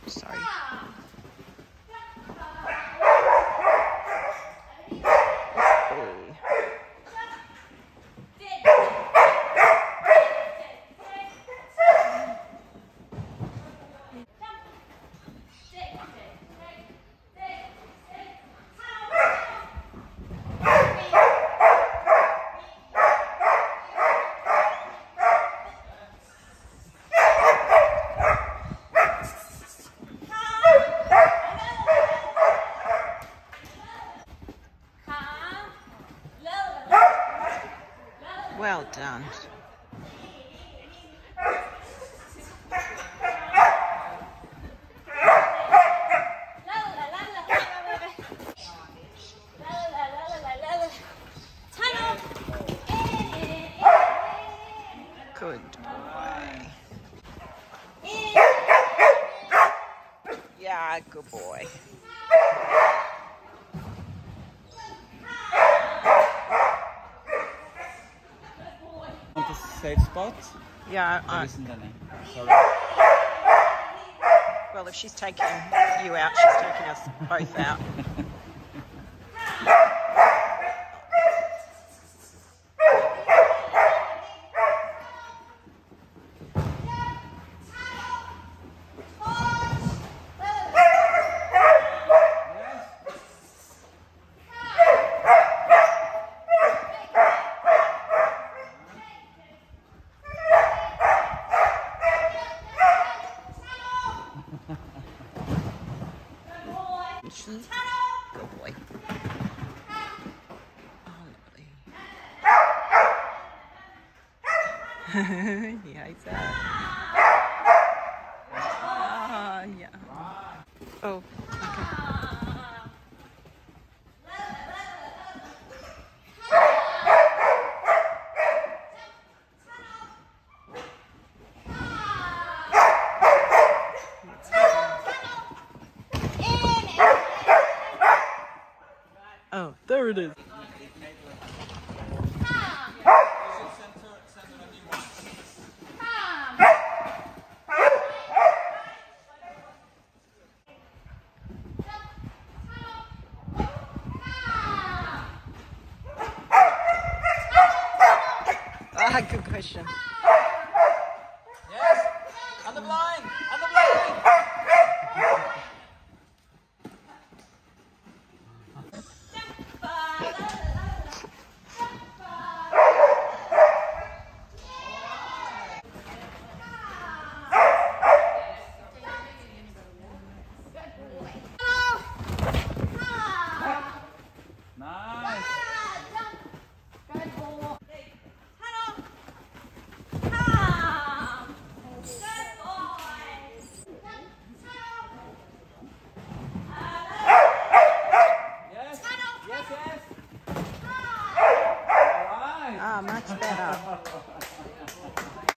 Sorry. Well done. Good boy. Yeah, good boy. Want a safe spot? Yeah, Sorry. well, if she's taking you out, she's taking us both out. Good boy. Oh, lovely. He hates that. Yeah. Oh, okay. Oh, there it is. Ah, good question. Yes! On the blind! On the blind! Nice! Ah, much better.